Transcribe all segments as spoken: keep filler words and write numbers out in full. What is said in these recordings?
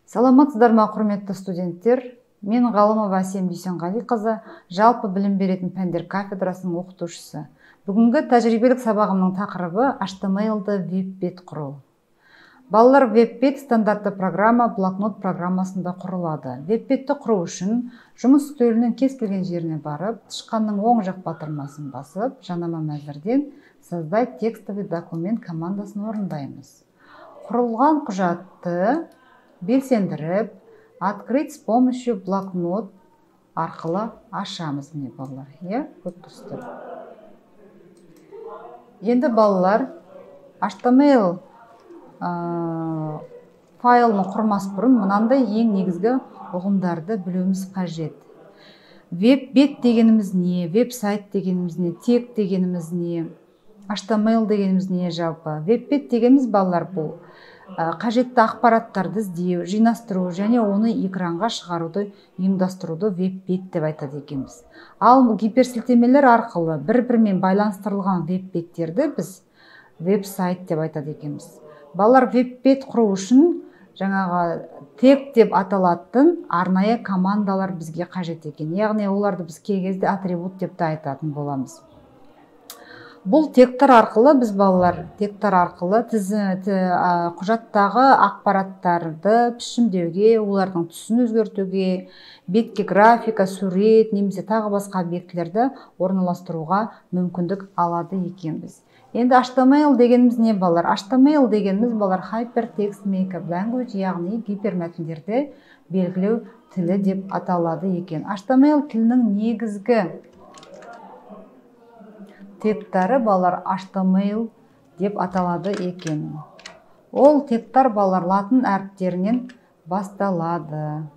Саламатсыздар ма, құрметті студенттер? Мен Ғалымова Әсем Дүйсенғалиқызы, жалпы білім беретін пәндер кафедрасының оқытушысы. Бүгінгі тәжірибелік сабағымның тақырыбы эйч ти эм эл'ді веб-бет құру. Балалар, веб-бет стандартты программа блокнот программасында құрылады. Веб-бетті құру үшін жұмыс үстелінің кез келген жеріне барып, тышқанның оң жақ батырмасын басып, жанама мәзірден создать текстовый документ командасын орындаймыз. Құрылған құжатты белсендіріп, открыть с помощью блокнот арқылы ашамыз. Міне балалар, е, көп тұрсыздар. Енді балалар, эйч ти эм эл файлын құрмас бұрын мынандай ең негізгі ұғымдарды білуіміз қажет. Веб-бет дегеніміз не, веб-сайт дегеніміз не, тег дегеніміз не, эйч ти эм эл дегеніміз не жалпы. Веб-бет дегеніміз балалар бұл қажетті ақпараттарды іздеу, жинастыру және оны экранға шығаруды ұйымдастыруды веб-бет деп айтады екенбіз. Ал гиперсілтемелер арқылы бір-бірімен байланыстырылған веб-беттерді біз веб-сайт деп айтады екенбіз. Балалар, веб-бет құру үшін жаңағы тег деп аталатын арнайы командалар бізге қажет екен. Яғни оларды біз кей кезде атрибут деп те айтатын боламыз. Бұл тегтар арқылы біз балалар, тегтар арқылы құжаттағы ақпараттарды пішімдеуге, олардың түсін өзгертуге, бетке графика, сурет, немесе тағы басқа объектілерді орналастыруға мүмкіндік алады екенбіз. Енді эйч ти эм эл дегеніміз не балалар? эйч ти эм эл дегеніміз балалар Hypertext Markup Language, яғни гипермәтіндерді белгілеу тілі деп аталады екен. эйч ти эм эл тілінің негізгі тегтары балалар эйч ти эм эл деп аталады екен. Ол тегтар балалар латын әріптерінен басталады.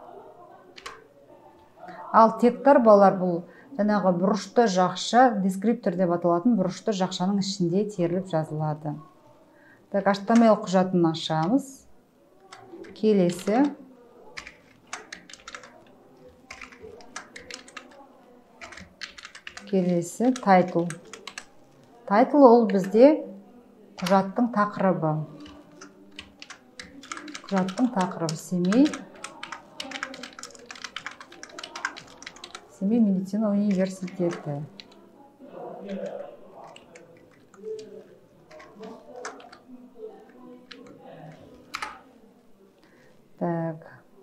Ал тегтар балалар бұл жаңағы бұрышты жақша, дескриптор деп аталатын бұрышты жақшаның ішінде теріліп жазылады. Так, эйч ти эм эл құжатын ашамыз. Келесі. Келесі title. Title ол бізде құжаттың тақырыбы. Құжаттың тақырыбы Семей. Семей медицина университеті. Так.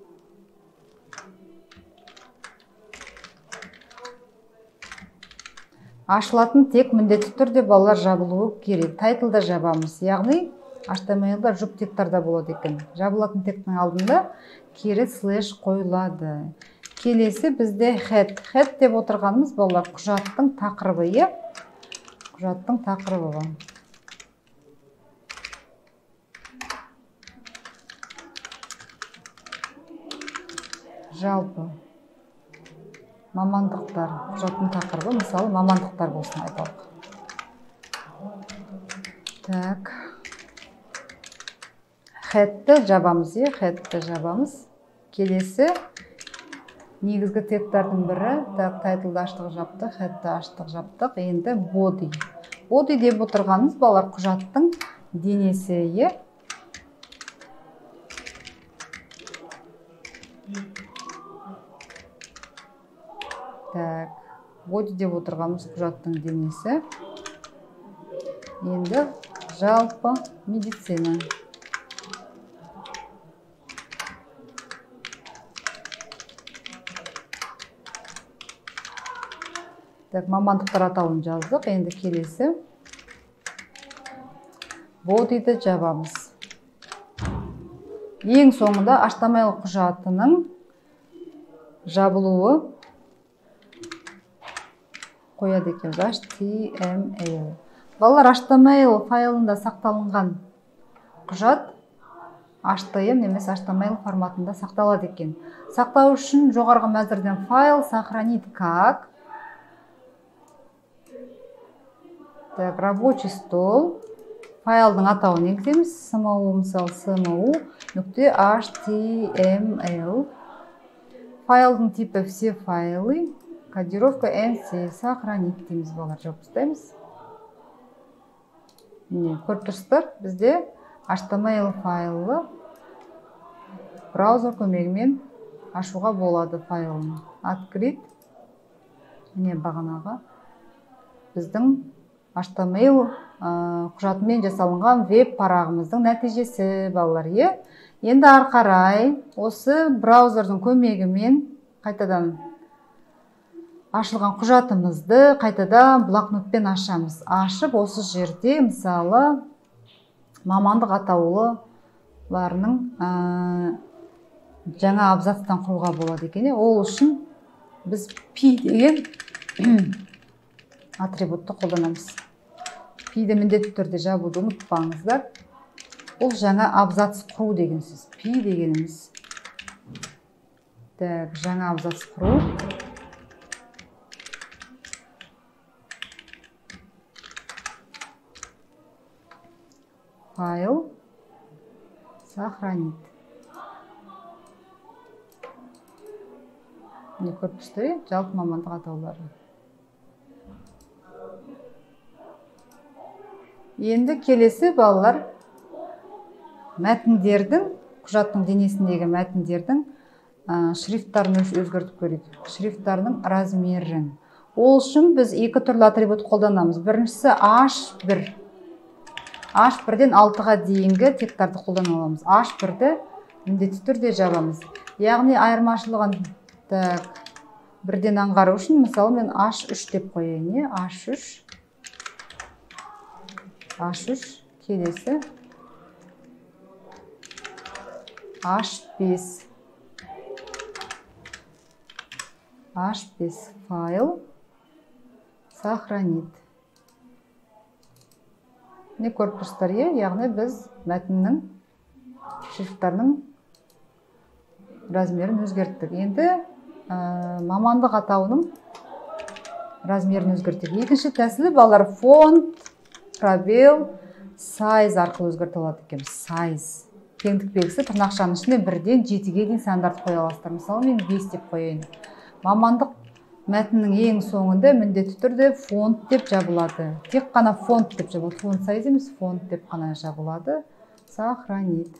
Ашылатын тек міндетті түрде балалар жабылуы керек. Тайтлда жабамыз. Яғни эйч ти эм эл'да жұп тегтарда болады екен. Жабылатын тегтің алдында кері слэш қойылады. Келесі бізде head. Head деп отырғанымыз балалар құжаттың тақырыбы, е? Құжаттың тақырыбы. Жалпы мамандықтар, құжаттың тақырыбы, мысалы мамандықтар болсын айталық. Так. Head'ті жабамыз, е? Head'ті жабамыз. Келесі негізгі тегтардың бірі, так, тайтлды аштық жаптық, head'ті аштық жаптық. Енді body. Body деп отырғанымыз балалар құжаттың денесі, е? Так, body деп отырғанымыз құжаттың денесі. Енді жалпы медицина. Так, мамандықтар атауын жаздық. Енді келесі body'ді жабамыз. Ең соңында эйч ти эм эл құжатының жабылуы қояды екенбіз. эйч ти эм эл. Балалар, эйч ти эм эл файлында сақталынған құжат эйч ти эм немесе эйч ти эм эл форматында сақталады екен. Сақтау үшін жоғарғы мәзірден файл сохранить как. Так, рабочий стол. Файлдың атауын енгіземіз. сму, мысалы сму нүкте эйч ти эм эл. Файлдың типі все файлы. Кодировка эн си. Сохранить дейміз балалар, жауып тастаймыз. Міне, көріп тұрсыздар, бізде эйч ти эм эл файлы браузер көмегімен ашуға болады файлын. Открыть. Міне бағанағы біздің эйч ти эм эль құжатымен жасалынған веб парағымыздың нәтижесі балалар. Енді ары қарай осы браузердің көмегімен қайтадан ашылған құжатымызды қайтадан блокнотпен ашамыз. Ашып осы жерде мысалы мамандық атаулыларының жаңа абзацтан құруға болады екен. Ол үшін біз пи деген атрибутты қолданамыз. Пиді міндетті түрде жабуды ұмытпаңыздар. Ол жаңа абзац құру деген сөз. Пи дегеніміз. Так, жаңа абзац құру. Файл. Сохранить. Не көрпісті, жалпы мамандық атаулары. Енді келесі балалар мәтіндердің, құжаттың денесіндегі мәтіндердің шрифттарын өзгертіп көрейік. Шрифттарының размерін. Ол үшін біз екі түрлі атрибут қолданамыз. Біріншісі эйч бір. эйч бірден алтыға дейінгі тектарды қолдана аламыз. эйч бірді міндетті түрде жабамыз. Яғни айырмашылығын бірден аңғару үшін, мысалы мен эйч үш деп қояйын. эйч үш. эйч үш келесі эйч бес. эйч бес файл сохранить. Не көріп тұрсыздар, яғни біз мәтіннің шрифттарының размерін өзгерттік. Енді мамандық атауының размерін өзгерттік. Екінші тәсілі балалар фонт, пробел, size арқылы өзгертіледі екен. Size. Кеңдік белгісі тырнақшаның ішіне бірден жетіге дейін сандарды қоя аласыздар. Мысалы мен бес деп қояйын. Мамандық мәтіннің ең соңында міндетті түрде фонт деп жабылады. Тек қана фонт деп жабылады. Фонт сайз емес, фонт деп қана жабылады. Сохранить.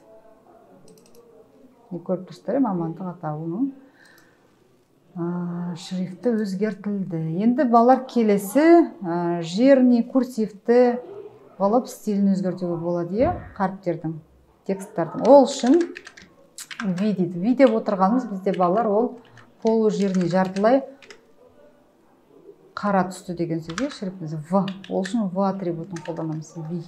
Не көріп тұрсыздар, мамандық атауының шрифті өзгертілді. Енді балалар келесі жирный курсивті қылып стилін өзгертуге болады, қаріптердің, тексттардың. Ол үшін видит. Видеп отырғанымыз бізде балалар ол полужирный жартылай қара түсті деген сөз, шрифтіміз В. Ол үшін В атрибутын қолданамыз. V.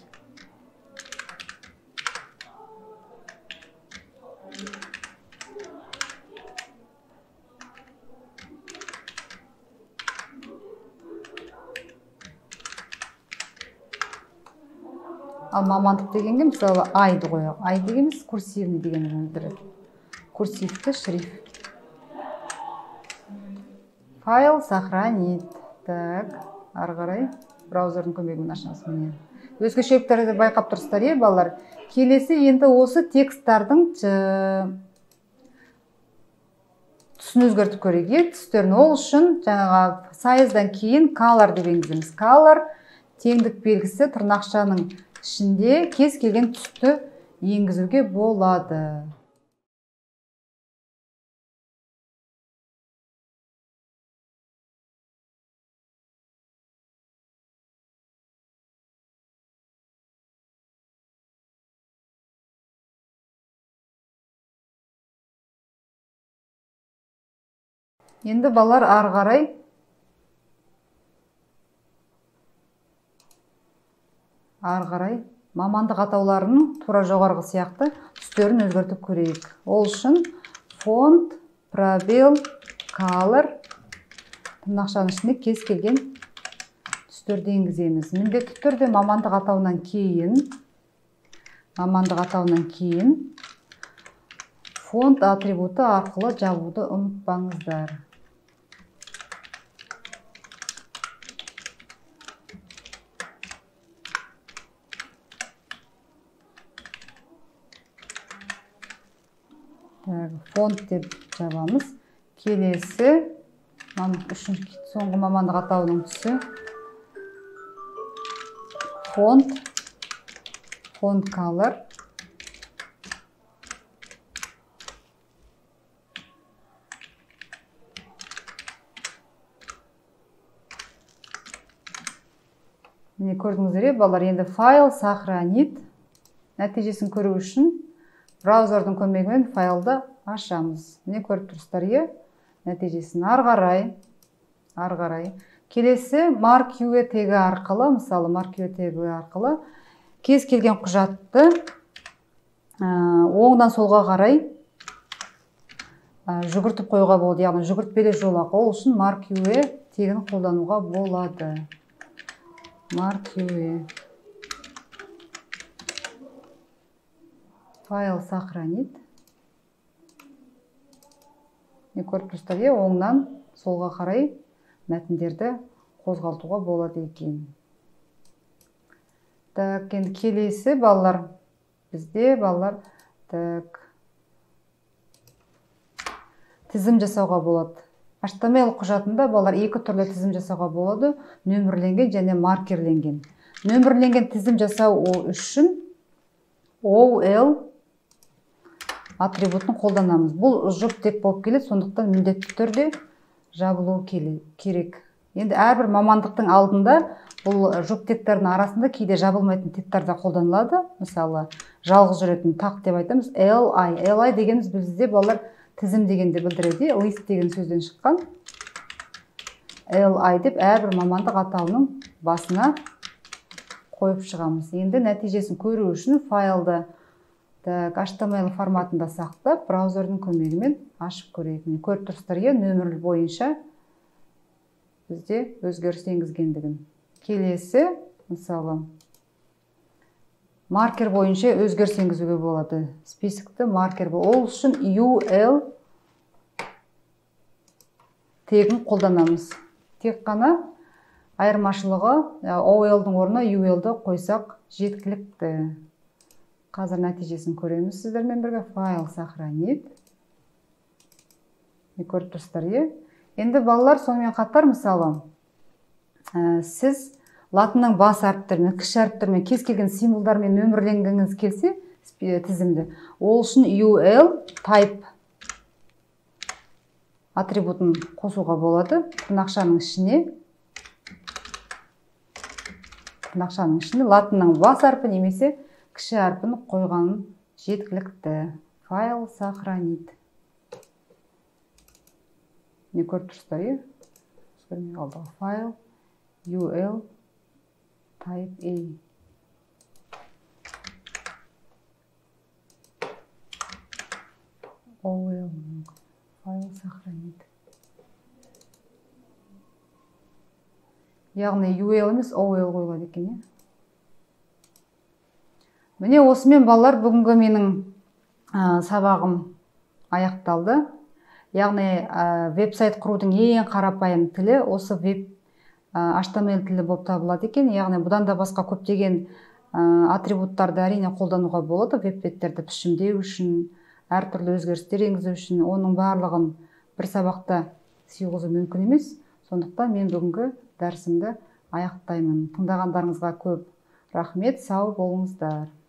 Ал мамандық дегенге мысалы айды қояйық. Ай дегеніміз курсивный дегенді білдіреді. Курсивті шрифт. Файл сохранить. Так, ары қарай браузердің көмегімен ашамыз. Міне. Өзгешеліктерді байқап тұрсыздар, балалар. Келесі енді осы тексттардың түсін өзгертіп көрейік. Түстерін ол үшін жаңағы size'дан кейін color деп енгіземіз. Color теңдік белгісі тырнақшаның ішінде кез келген түсті енгізуге болады. Енді балалар ары қарай ары қарай мамандық атауларының тура жоғарғы сияқты түстерін өзгертіп көрейік. Ол үшін фонт, пробел, color тырнақшаның ішінде кез келген түстерді енгіземіз. Міндетті түрде мамандық атауынан кейін мамандық атауынан кейін фонт атрибуты арқылы жабуды ұмытпаңыздар. Фонт деп жабамыз. Келесі соңғы мамандық атауының түсі фонт, фонт color Міне көрдіңіздер, балалар, енді файл сохранит нәтижесін көру үшін браузердің көмегімен файлды ашамыз. Міне көріп тұрсыздар, нәтижесін ары қарай, ары қарай. Келесі marque тегі арқылы, мысалы marque тегі арқылы кез келген құжатты оңдан солға қарай жүгіртіп қоюға болады, яғни жүгіртпелі жолақ. Ол үшін marque тегін қолдануға болады. Marque файл сохранит. Не көріп тұрсыздар, оңнан солға қарай мәтіндерді қозғалтуға болады екен. Так, енді келесі балалар, бізде балалар так тізім жасауға болады. эйч ти эм эль құжатында балалар екі түрлі тізім жасауға болады, нөмірленген және маркерленген. Нөмірленген тізім жасау үшін о эл атрибутын қолданамыз. Бұл жұп тек болып келеді, сондықтан міндетті түрде жабылуы керек. Енді әрбір мамандықтың алдында бұл жұп тектердің арасында кейде жабылмайтын тектер де қолданылады. Мысалы, жалғыз жүретін тақ деп айтамыз. li. li дегеніміз бізде балалар тізім дегенде білдіреді. List деген сөзден шыққан. li деп әрбір мамандық атауының басына қойып шығамыз. Енді нәтижесін көру үшін файлды эйч ти эм эль форматында сақтап, браузердің көмегімен ашып көрейік. Көріп тұрсыздар, нөмір бойынша бізде өзгеріс енгізгендігін. Келесі, мысалы, маркер бойынша өзгеріс енгізуге болады. Списокты маркер бұл. Ол үшін ul тегін қолданамыз. Тек қана айырмашылығы о элдің орнына ulді қойсақ жеткілікті. Қазір нәтижесін көреміз сіздермен бірге. Файл сохранит. Көріп тұрсыздар. Енді балалар, сонымен қатар, мысалы, сіз латынның бас әріптермен, кіші әріптермен, кез келген символдармен нөмірленгіңіз келсе тізімді, ол үшін ul type атрибутын қосуға болады. Тырнақшаның ішіне, тырнақшаның ішіне латынның бас әрпі немесе кіші әрпін қойғанын жеткілікті. Файл сохранит. Не көріп тұрсыздар, файл ul type A. ol файл сохранит. Яғни ul емес ol қойылады екен. Міне осымен балалар, бүгінгі менің сабағым аяқталды. Яғни веб-сайт құрудың ең қарапайым тілі осы веб эйч ти эм эль тілі болып табылады екен. Яғни бұдан да басқа көптеген атрибуттарды әрине қолдануға болады. Веб-беттерді пішімдеу үшін, әртүрлі өзгерістер енгізу үшін, оның барлығын бір сабақта сыйғызу мүмкін емес. Сондықтан мен бүгінгі дәрісімді аяқтаймын. Тыңдағандарыңызға көп рахмет, сау болыңыздар.